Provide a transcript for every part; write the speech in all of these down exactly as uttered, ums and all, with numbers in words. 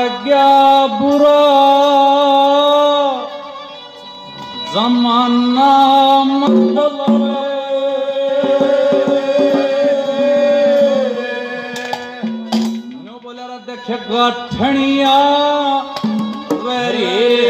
गया बुरा जमाना मतलब नो बोला रा देखे गठनिया वेरी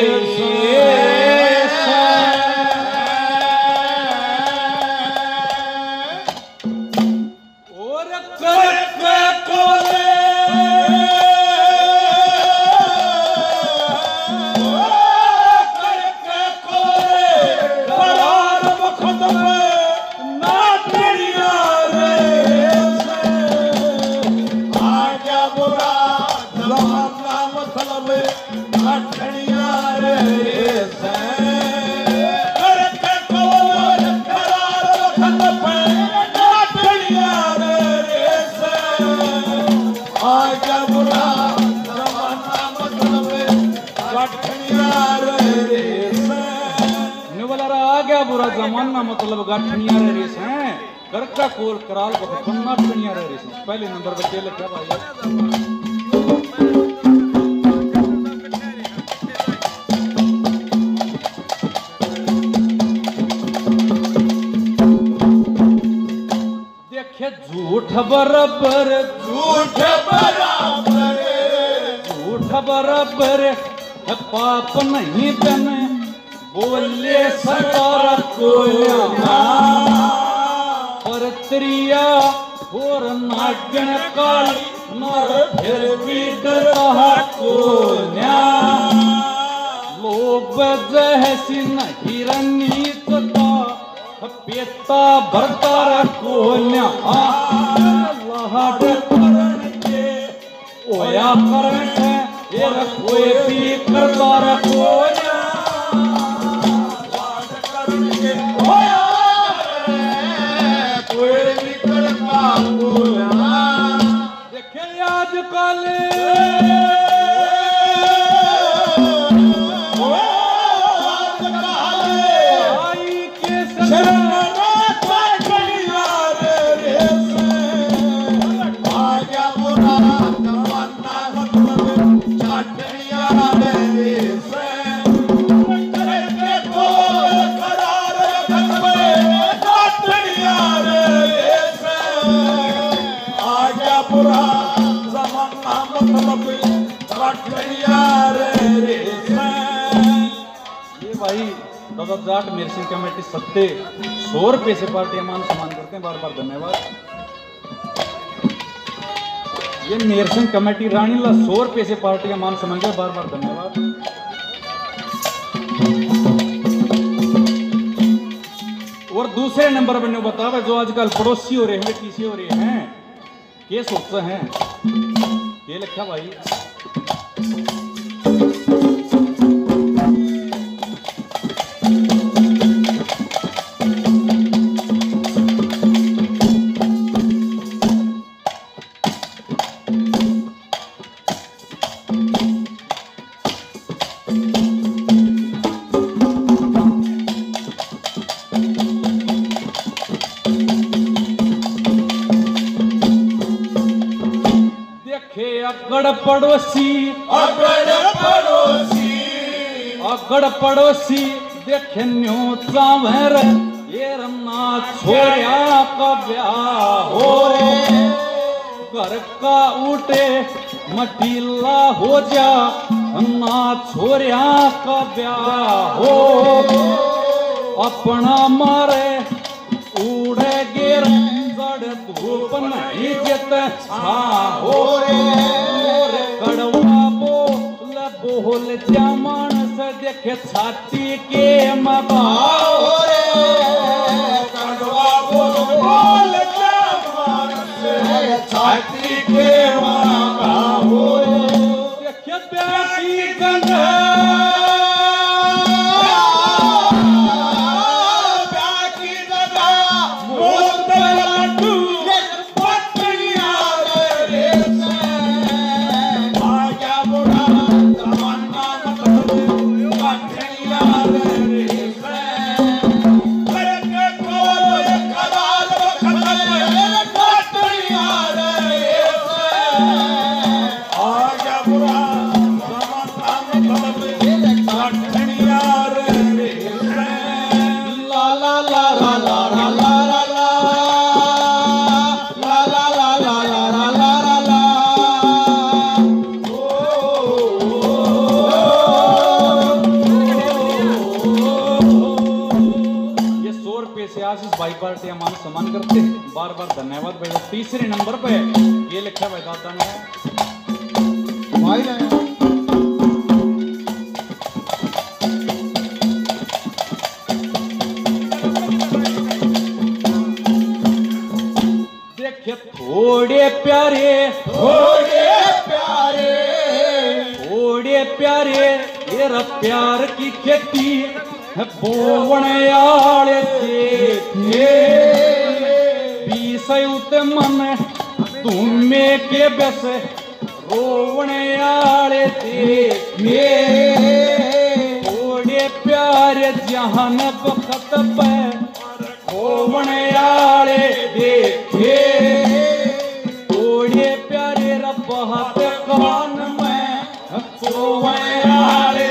बुरा जमाना मतलब गाठनिया रे रेस हैं घर का कोल कराल को पन्ना टनिया रे रेस पहले नंबर पे क्या लिखा भाई देखे झूठ बराबर झूठ बराबर झूठ बराबर है पाप नहीं बने बोले सतारा को पर त्रिया और नागन काली नर फिर भी डरता को लोभ जैसी नहीं रनीतता पेता भरता को लाड करण के ओया करण है कोई भी करता को देखे आज काले आई के जाट मेरसिंह कमेटी सत्ते सौ रुपए से पार्टी मान सम्मान करते हैं बार बार धन्यवाद। ये मेरसिंह कमेटी रानी ला सौ रुपए से पार्टी मान सम्मान करते बार बार धन्यवाद। और दूसरे नंबर पर बतावे जो आजकल पड़ोसी हो रहे हैं किसी हो रहे हैं के सोचते हैं ये लिखा भाई अगड़ पड़ोसी अगड़ पड़ोसी अगड़ पड़ोसी देखे न्यू चावर ये रन्ना छोरिया का ब्याह हो घर का उठे मटीला हो जा अन्ना छोरिया का ब्याह हो अपना मारे उड़े गिर धूप नहीं जत हो कड़वा बोल बोल जमान से देखे छाती के मबा कड़वा बोल जमान से छाती के मबा हो देखे प्यासी गंगा आजा बुरा भाई पार्टियां मान सम्मान करते हैं, बार बार धन्यवाद भाई। तीसरे नंबर पे ये लिखा भाई दादा ने भाई ने देखे थोड़े प्यारे थोड़े प्यारे थोड़े प्यारे तेरा प्यार की खेती बोवने आले देखे बीस उते मन तुम्हें के बस रोवने आले देखे थोड़े प्यारे जहान बखत पे रोवने आले देखे थोड़े प्यारे रब हाथ कान में सोवने आले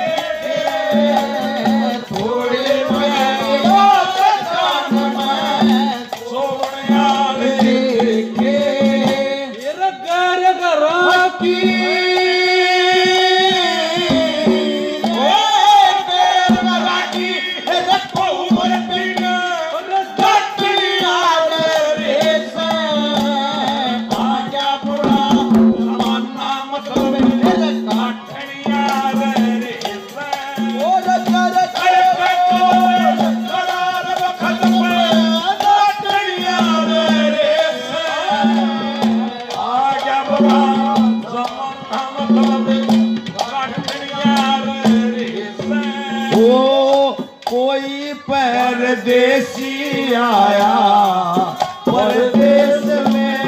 परदेसी आया परदेश में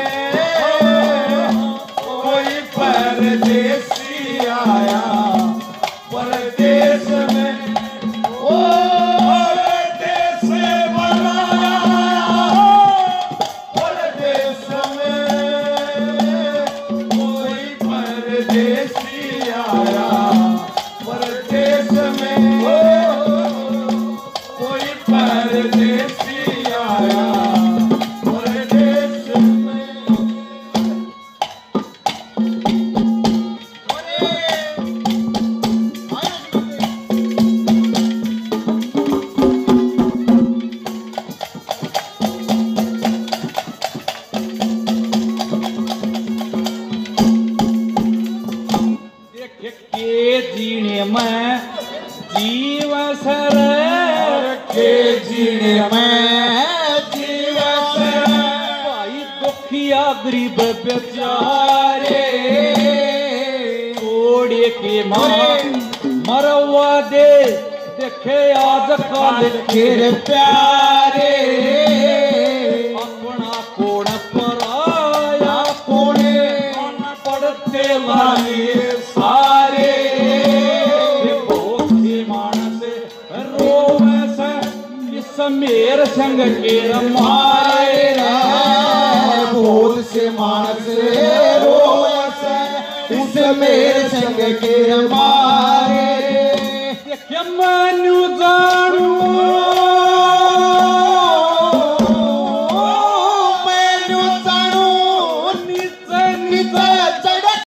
कोई परदेसी आया परदेश में ओ परदेश बनाया परदेश में कोई परदेसी आया परदेश में परदेसी आया परदेश में देख के जीने में जीव सर के जीने में जीवन भाई दुखिया गरीब बेचारे थोड़े के मां मरवा दे देखे आज काल के प्यारे अपना कोण पर आया कोने पड़ते लाए सारे मेर संग के मारे बोल से मानस रोस उस मेरे संग के मारे